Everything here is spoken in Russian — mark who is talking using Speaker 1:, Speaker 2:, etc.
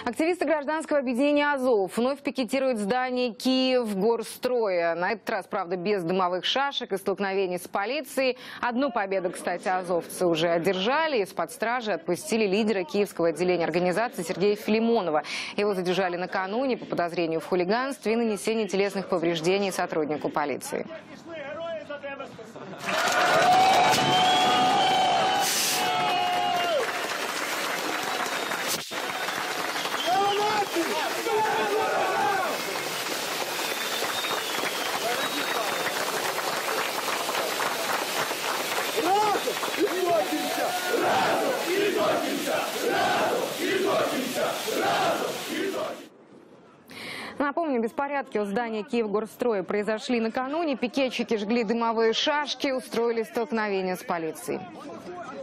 Speaker 1: Активисты гражданского объединения «Азов» вновь пикетируют здание Киевгорстроя. На этот раз, правда, без дымовых шашек и столкновений с полицией. Одну победу, кстати, азовцы уже одержали. Из-под стражи отпустили лидера киевского отделения организации Сергея Филимонова. Его задержали накануне по подозрению в хулиганстве и нанесении телесных повреждений сотруднику полиции. Напомню, беспорядки у здания Киевгорстроя произошли накануне. Пикетчики жгли дымовые шашки, устроили столкновение с полицией.